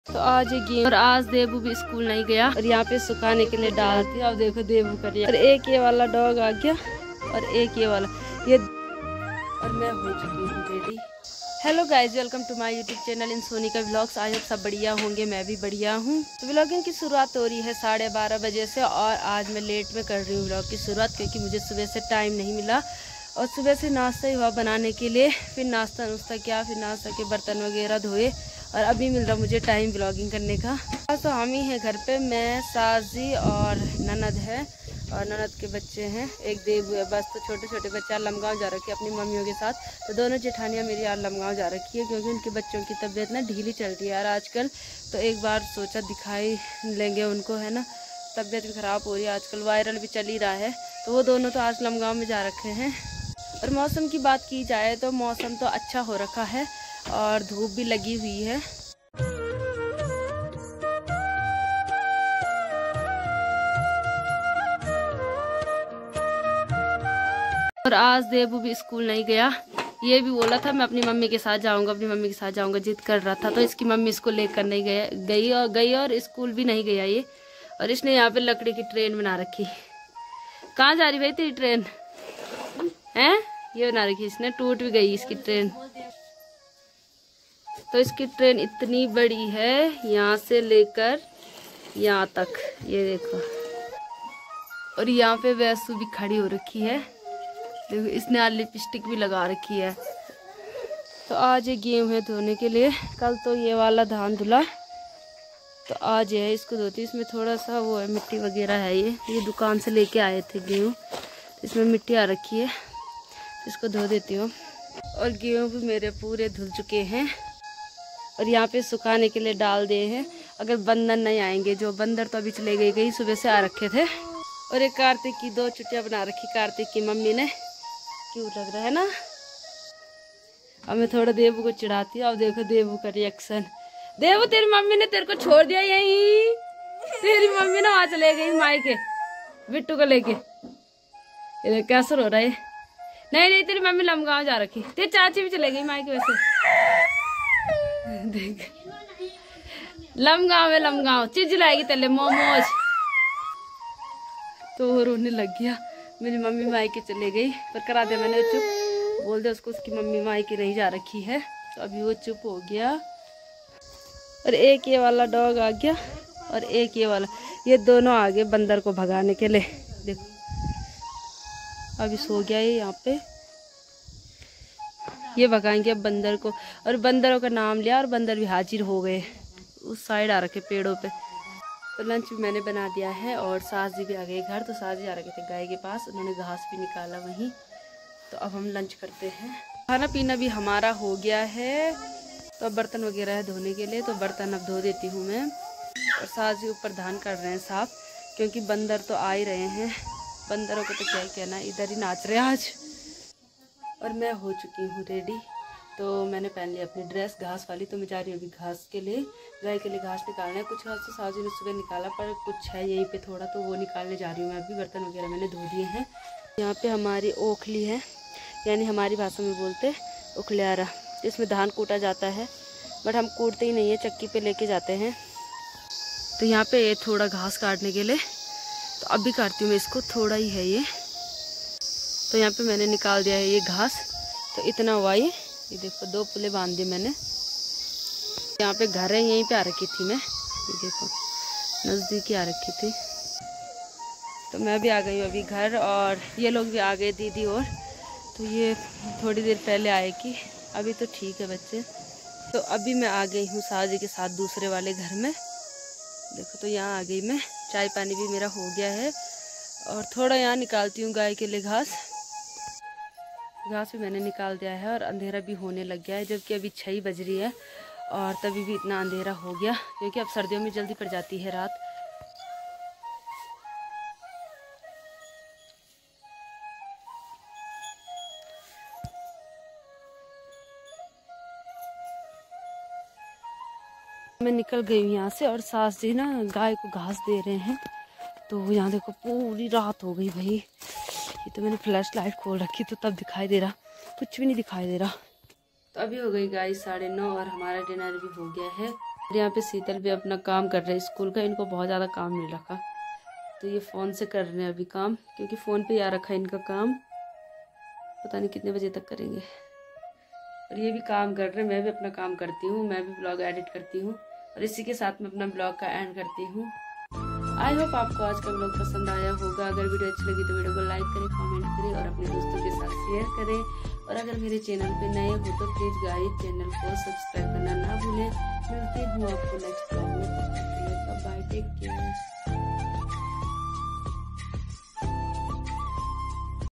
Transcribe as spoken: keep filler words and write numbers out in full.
तो आज ये गेम और आज देवू भी स्कूल नहीं गया और यहाँ पे सुखाने के लिए डालती है। अब देखो देवू कर रही है और एक ये वाला डॉग आ गया और एक ये वाला ये और मैं हो चुकी हूँ ready. Hello guys, welcome to my YouTube channel in Soni का व्लॉग्स। आज आप सब बढ़िया होंगे, मैं भी बढ़िया हूँ। तो व्लॉगिंग की शुरुआत हो रही है साढ़े बारह बजे से और आज मैं लेट में कर रही हूँ व्लॉग की शुरुआत, क्योंकि मुझे सुबह से टाइम नहीं मिला और सुबह से नाश्ता ही हुआ बनाने के लिए। फिर नाश्ता नुश्ता किया, फिर नाश्ता के बर्तन वगैरह धोए और अभी मिल रहा मुझे टाइम व्लॉगिंग करने का। आज तो हम ही हैं घर पे, मैं, साजी और ननद है और ननद के बच्चे हैं, एक देवू है बस। तो छोटे छोटे बच्चे लमगांव जा रखे अपनी मम्मियों के साथ। तो दोनों जेठानियाँ मेरी यार लमगांव जा रखी है, क्योंकि उनके बच्चों की तबीयत ना ढीली चल रही है यार आजकल। तो एक बार सोचा दिखाई लेंगे उनको, है ना। तबीयत भी ख़राब हो रही है आजकल, वायरल भी चल ही रहा है। तो वो दोनों तो आज लमगांव में जा रखे हैं। और मौसम की बात की जाए तो मौसम तो अच्छा हो रखा है और धूप भी लगी हुई है। और आज देवू भी स्कूल नहीं गया। ये भी बोला था मैं अपनी मम्मी के साथ जाऊंगा, अपनी मम्मी के साथ जाऊंगा, जिद कर रहा था। तो इसकी मम्मी इसको लेकर नहीं गया गई और गई और स्कूल भी नहीं गया ये। और इसने यहाँ पे लकड़ी की ट्रेन बना रखी। कहाँ जा रही भाई तेरी ट्रेन है? ये बना रखी इसने, टूट भी गई इसकी ट्रेन। तो इसकी ट्रेन इतनी बड़ी है, यहाँ से लेकर यहाँ तक, ये देखो। और यहाँ पे वैसू भी खड़ी हो रखी है, देखो इसने लिपस्टिक भी लगा रखी है। तो आज ये गेहूँ है धोने के लिए। कल तो ये वाला धान धुला, तो आज ये है इसको धोती। इसमें थोड़ा सा वो है, मिट्टी वगैरह है। ये ये दुकान से लेके आए थे गेहूँ, इसमें मिट्टी आ रखी है, इसको धो देती हूँ। और गेहूँ भी मेरे पूरे धुल चुके हैं और यहाँ पे सुखाने के लिए डाल दिए हैं। अगर बंदर नहीं आएंगे, जो बंदर तो अभी चले गए, गई सुबह से आ रखे थे। और एक कार्तिक की दो चुटिया बना रखी कार्तिक की मम्मी ने, क्यूट लग रहा है ना। अब मैं थोड़ा देवू को चिढ़ाती हूँ। अब देखो देवू का रिएक्शन। देवू तेरी मम्मी ने तेरे को छोड़ दिया यहीं, तेरी मम्मी ना वहाँ चले गई मायके बिट्टू को लेके। ये कैसे रो रहा है? नहीं नहीं, तेरी मम्मी लमगांव जा रखी, तेरी चाची भी चले गई मायके वैसे। देख लमगांव में, लमगांव चीज लाएगी तेरे मोमोज। तो वो रोने लग गया, मेरी मम्मी मायके चले गई। पर करा दिया मैंने चुप, बोल दिया उसको उसकी मम्मी मायके नहीं जा रखी है। तो अभी वो चुप हो गया। और एक ये वाला डॉग आ गया और एक ये वाला, ये दोनों आ गए बंदर को भगाने के लिए। देखो अभी सो गया ये यहाँ पे, ये भगाएंगे अब बंदर को। और बंदरों का नाम लिया और बंदर भी हाजिर हो गए, उस साइड आ रखे पेड़ों पे। तो लंच भी मैंने बना दिया है और सास जी भी आ गए घर। तो सास जी आ रखे थे गाय के पास, उन्होंने घास भी निकाला वहीं। तो अब हम लंच करते हैं। खाना पीना भी हमारा हो गया है। तो अब बर्तन वगैरह है धोने के लिए, तो बर्तन अब धो देती हूँ मैं। और सास जी ऊपर धान कर रहे हैं साफ, क्योंकि बंदर तो आ ही रहे हैं। बंदरों को तो क्या ही कहना, इधर ही नाच रहे हैं आज। और मैं हो चुकी हूँ रेडी। तो मैंने पहन लिया अपनी ड्रेस घास वाली। तो मैं जा रही हूँ अभी घास के लिए, गाय के लिए घास निकालना है। कुछ घास तो साजू ने सुबह निकाला, पर कुछ है यहीं पे थोड़ा, तो वो निकालने जा रही हूँ मैं अभी। बर्तन वगैरह मैंने धो दिए हैं। यहाँ पे हमारी ओखली है, यानी हमारी भाषा में बोलते उखलियारा, जिसमें धान कूटा जाता है। बट हम कूटते ही नहीं है, चक्की पे लेके जाते हैं। तो यहाँ पे ये थोड़ा घास काटने के लिए, तो अभी काटती हूँ मैं इसको, थोड़ा ही है ये। तो यहाँ पे मैंने निकाल दिया है ये घास। तो इतना हुआ ये ये देखो, दो पुले बांध दिए मैंने। यहाँ पे घर है, यहीं पे आ रखी थी मैं, ये देखो नज़दीक ही आ रखी थी। तो मैं भी आ गई हूँ अभी घर और ये लोग भी आ गए, दीदी। और तो ये थोड़ी देर पहले आए कि अभी तो ठीक है बच्चे। तो अभी मैं आ गई हूँ साजी के साथ दूसरे वाले घर में। देखो तो यहाँ आ गई मैं, चाय पानी भी मेरा हो गया है। और थोड़ा यहाँ निकालती हूँ गाय के लिए घास। घास भी मैंने निकाल दिया है और अंधेरा भी होने लग गया है, जबकि अभी छः बज रही है और तभी भी इतना अंधेरा हो गया, क्योंकि अब सर्दियों में जल्दी पड़ जाती है रात। मैं निकल गई हूँ यहाँ से और सास जी ना गाय को घास दे रहे हैं। तो यहाँ देखो पूरी रात हो गई भाई। ये तो मैंने फ्लैश लाइट खोल रखी तो तब दिखाई दे रहा, कुछ भी नहीं दिखाई दे रहा। तो अभी हो गई गाइस साढ़े नौ और हमारा डिनर भी हो गया है। यहाँ पे शीतल भी अपना काम कर रहे हैं स्कूल का। इनको बहुत ज़्यादा काम मिल रखा, तो ये फ़ोन से कर रहे हैं अभी काम, क्योंकि फ़ोन पे ही आ रखा है इनका काम। पता नहीं कितने बजे तक करेंगे। और ये भी काम कर रहे हैं, मैं भी अपना काम करती हूँ, मैं भी ब्लॉग एडिट करती हूँ और इसी के साथ में अपना ब्लॉग का एंड करती हूँ। आई होप आपको आज का ब्लॉग पसंद आया होगा। अगर वीडियो अच्छी लगी तो वीडियो को लाइक करें, कमेंट करें और अपने दोस्तों के साथ शेयर करें। और अगर मेरे चैनल पे नए हो तो प्लीज़ गाइस चैनल को सब्सक्राइब करना ना भूलें। मिलती हूँ आपको नेक्स्ट ब्लॉग में, तब तक के लिए बाय, टेक केयर।